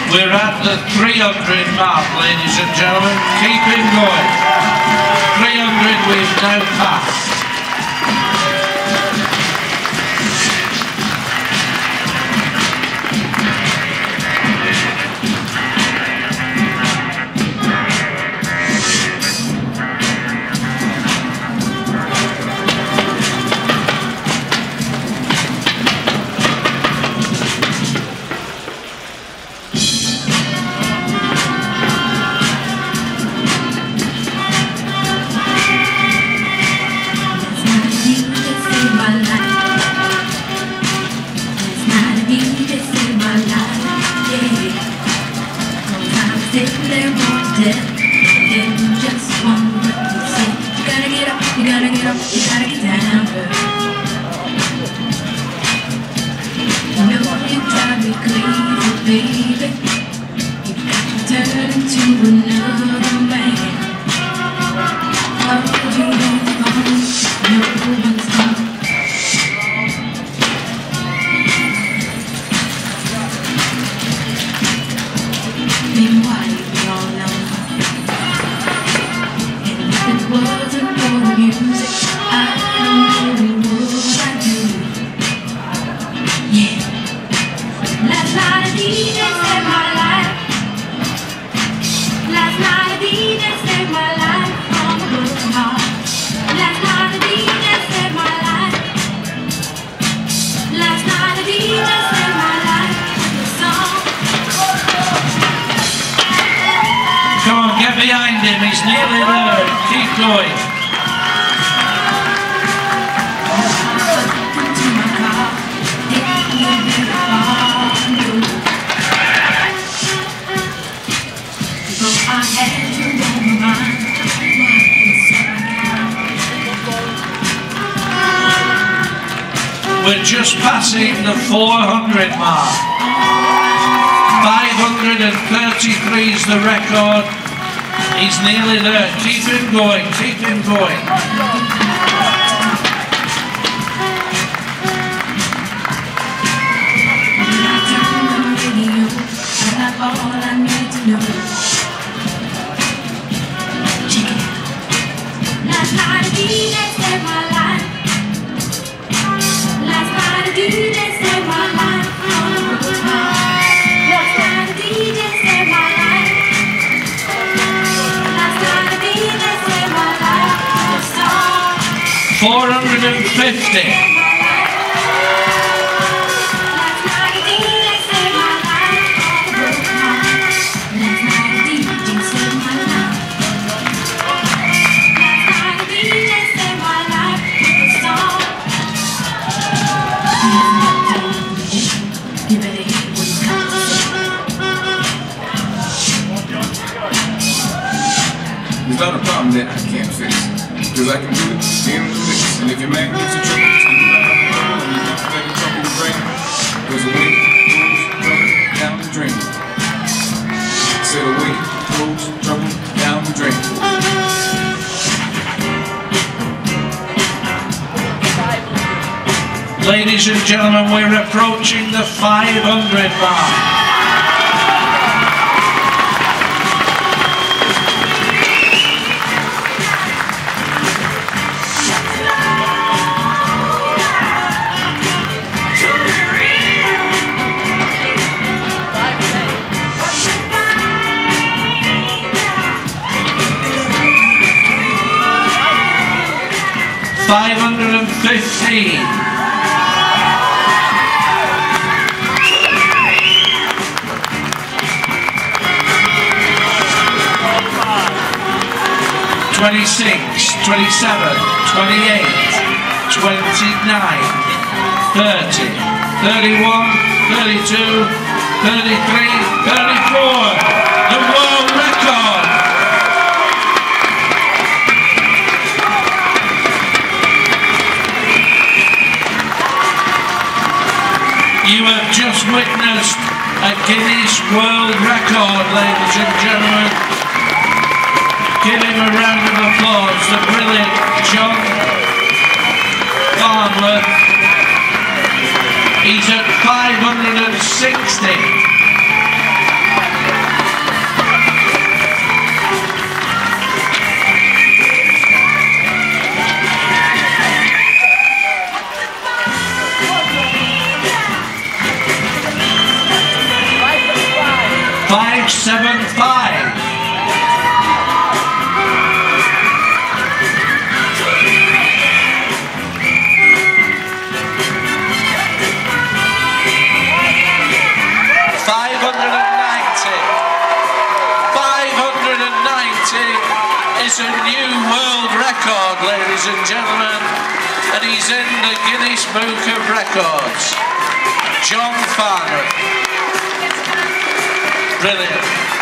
We're at the 300 mark, ladies and gentlemen. Keep him going. 300 we've now passed. Just one word to say. You gotta get up, you gotta get up, you gotta get down, girl. You know you drive me crazy, baby. You got to turn into another man. How could you move on? No one's home. Meanwhile, you're all alone. Wasn't for the music, I don't really know what I do. Yeah. Last night a DJ saved my life. Last night a DJ saved my life from a broken heart. Last night a DJ saved my life. Last night a DJ saved my life with a song. Come on, get behind him, he's nearly there. Keep going. We're just passing the 400 mark. 533 is the record. He's nearly there. Keep him going. Keep him going. All I need to know. Last night a DJ saved my life. Last night a DJ saved my life from a broken heart. Last night a DJ saved my life. Last night a DJ saved my life with a song. 450. There's not a problem that I can't fix, cause I can do it in the mix. And if your man gives you trouble, and you don't let the trouble bring, cause the wind goes down the drain. Say the wind goes trouble down the drain. Ladies and gentlemen, we're approaching the 500 mark. $515. 26, 27, 28, 29, 30, 31, 32, 33, 34. The world record. You have just witnessed a Guinness World Record, ladies and gentlemen. Give him a round of applause, the brilliant John Farnworth. He's at 560. 575. Is a new world record, ladies and gentlemen, and he's in the Guinness Book of Records. John Farnworth. Brilliant.